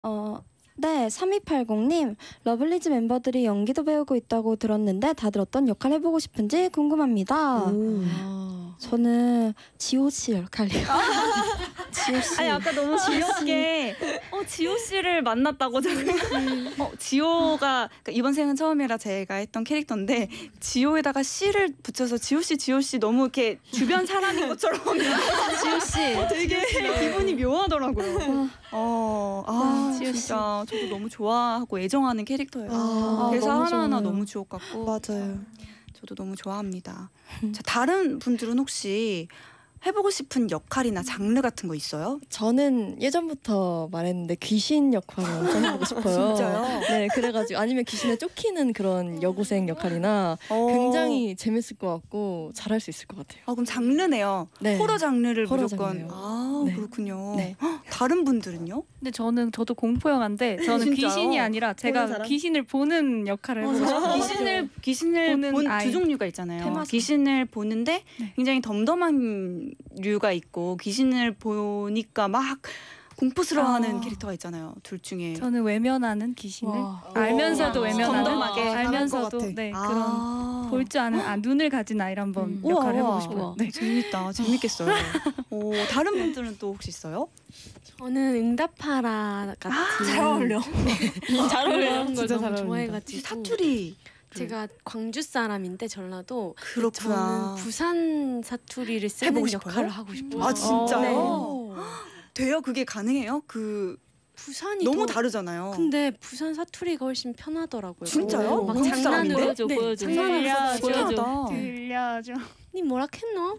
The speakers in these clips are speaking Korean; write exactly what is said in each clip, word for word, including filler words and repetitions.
어, 네, 삼이팔공님. 러블리즈 멤버들이 연기도 배우고 있다고 들었는데 다들 어떤 역할 해보고 싶은지 궁금합니다. 오. 저는 지호 씨 역할이요. 지호 씨. 아니 아까 너무 귀엽게 어 지호 씨를 만났다고 저는 어 지호가 그러니까 이번 생은 처음이라 제가 했던 캐릭터인데 지호에다가 씨를 붙여서 지호 씨 지호 씨 너무 이렇게 주변 사람인 것처럼 지호 씨. 어, 되게 기분이 묘하더라고요. 어, 아 진짜 저도 너무 좋아하고 애정하는 캐릭터예요. 아, 대사 너무 하나하나 좋아요. 너무 주옥 같고 맞아요. 저도 너무 좋아합니다. 자, 다른 분들은 혹시 해보고 싶은 역할이나 장르 같은 거 있어요? 저는 예전부터 말했는데 귀신 역할을 엄청 해보고 싶어요. 진짜요? 네, 그래가지고 아니면 귀신에 쫓기는 그런 여고생 역할이나 어. 굉장히 재밌을 것 같고 잘할 수 있을 것 같아요. 아, 그럼 장르네요. 네. 호러 장르를 호러 무조건. 장르요. 아 네. 그렇군요. 네. 헉, 다른 분들은요? 근데 저는 저도 공포 영화인데 저는 진짜요? 귀신이 아니라 제가 사람? 귀신을 보는 역할을 해보고 싶어요. 귀신을 귀신을 보는 본 아이. 두 종류가 있잖아요. 테마상. 귀신을 보는데 네. 굉장히 덤덤한 류가 있고 귀신을 보니까 막 공포스러워하는 아. 캐릭터가 있잖아요. 둘 중에. 저는 외면하는 귀신을 와. 알면서도 오. 외면하는 덤덤하게 알면서도 잘할 것 같아. 네 아. 그런 볼 줄 아는 아, 눈을 가진 아이를 한번 음. 역할을 우와, 해보고 우와. 싶어요. 네. 재밌다. 재밌겠어요. 오, 다른 분들은 또 혹시 있어요? 저는 응답하라 같은 잘 어울려. 잘 어울려요. 걸 진짜 잘 너무 어울린다. 좋아해가지고 사투리. 제가 광주 사람인데 전라도 그렇구나. 저는 부산 사투리를 쓰는 해보고 싶어요? 역할을 하고 싶어요. 아 진짜요? 네. 돼요? 그게 가능해요? 그 부산이 너무 더- 다르잖아요. 근데 부산 사투리가 훨씬 편하더라고요. 진짜요? 막 한국 장난으로 사람인데? 보여줘, 네, 보여줘. 장난으로 들려줘. 신기하다. 들려줘. 니 뭐라 했노?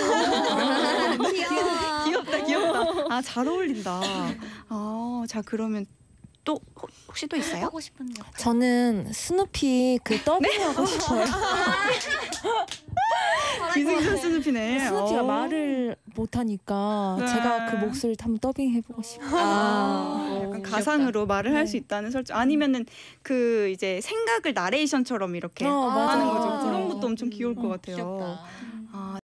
귀엽다, 귀엽다. 아, 잘 어울린다. 아, 자 그러면 또 혹- 혹시 또 있어요? 하고 싶은 역할. 저는 스누피 그 더빙하고 싶어요. 기승전 스누피네. 스누피가 어. 말을 못하니까 네. 제가 그 목소리를 한번 더빙해보고 싶어요. 아, 약간 가상으로 말을 할 수 있다는 설정. 아니면은 그 이제 생각을 나레이션처럼 이렇게 어, 하는 맞아요. 거죠. 맞아요. 그런 것도 엄청 귀여울 것 같아요. 귀엽다. 아,